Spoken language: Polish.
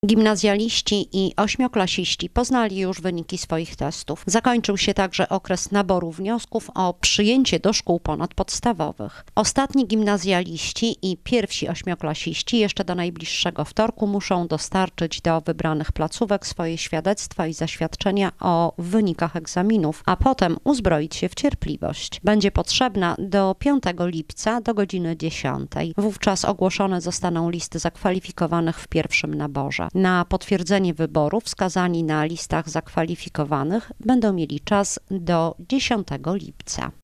Gimnazjaliści i ośmioklasiści poznali już wyniki swoich testów. Zakończył się także okres naboru wniosków o przyjęcie do szkół ponadpodstawowych. Ostatni gimnazjaliści i pierwsi ośmioklasiści jeszcze do najbliższego wtorku muszą dostarczyć do wybranych placówek swoje świadectwa i zaświadczenia o wynikach egzaminów, a potem uzbroić się w cierpliwość. Będzie potrzebna do 5 lipca do godziny 10. Wówczas ogłoszone zostaną listy zakwalifikowanych w pierwszym naborze. Na potwierdzenie wyboru wskazani na listach zakwalifikowanych będą mieli czas do 10 lipca.